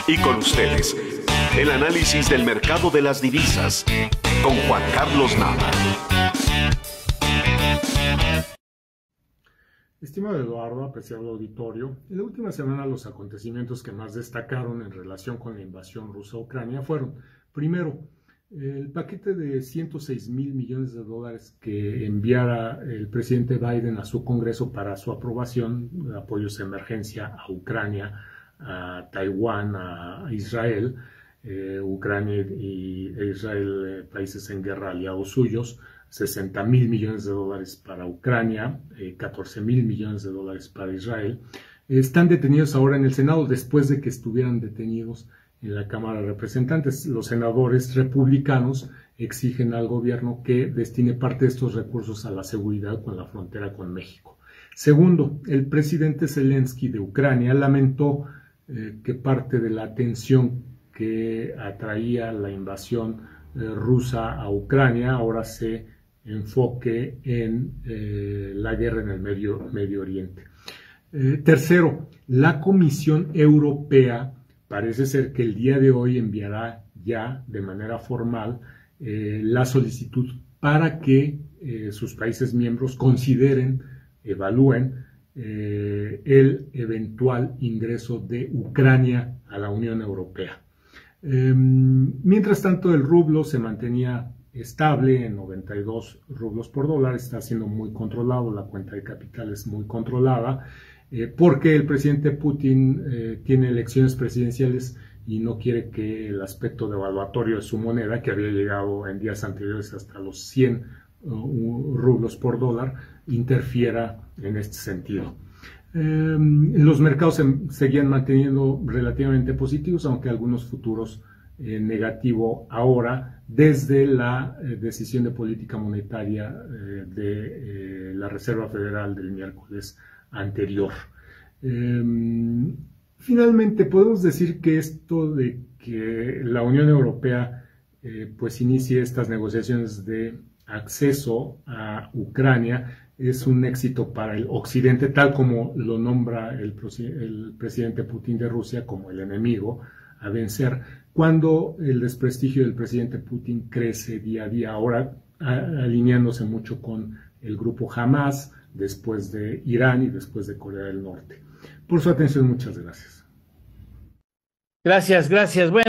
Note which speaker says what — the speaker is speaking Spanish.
Speaker 1: Y con ustedes, el análisis del mercado de las divisas con Juan Carlos Nava.
Speaker 2: Estimado Eduardo, apreciado auditorio, en la última semana los acontecimientos que más destacaron en relación con la invasión rusa a Ucrania fueron, primero, el paquete de 106,000 millones de dólares que enviara el presidente Biden a su Congreso para su aprobación de apoyos de emergencia a Ucrania, a Taiwán, a Israel, Ucrania e Israel, países en guerra aliados suyos, 60,000 millones de dólares para Ucrania, 14,000 millones de dólares para Israel. Están detenidos ahora en el Senado después de que estuvieran detenidos en la Cámara de Representantes. Los senadores republicanos exigen al gobierno que destine parte de estos recursos a la seguridad con la frontera con México. Segundo, el presidente Zelensky de Ucrania lamentó que parte de la atención que atraía la invasión rusa a Ucrania ahora se enfoque en la guerra en el Medio Oriente. Tercero, la Comisión Europea parece ser que el día de hoy enviará ya de manera formal la solicitud para que sus países miembros consideren, evalúen el eventual ingreso de Ucrania a la Unión Europea. Mientras tanto, el rublo se mantenía estable en 92 rublos por dólar, está siendo muy controlado, la cuenta de capital es muy controlada, porque el presidente Putin tiene elecciones presidenciales y no quiere que el aspecto devaluatorio de su moneda, que había llegado en días anteriores hasta los 100 rublos por dólar, interfiera en este sentido. Los mercados se seguían manteniendo relativamente positivos, aunque algunos futuros negativo ahora desde la decisión de política monetaria de la Reserva Federal del miércoles anterior. Finalmente, podemos decir que esto de que la Unión Europea pues inicie estas negociaciones de acceso a Ucrania es un éxito para el Occidente, tal como lo nombra el presidente Putin de Rusia como el enemigo a vencer, cuando el desprestigio del presidente Putin crece día a día, ahora alineándose mucho con el grupo Hamas, después de Irán y después de Corea del Norte. Por su atención, muchas gracias.
Speaker 3: Gracias. Bueno.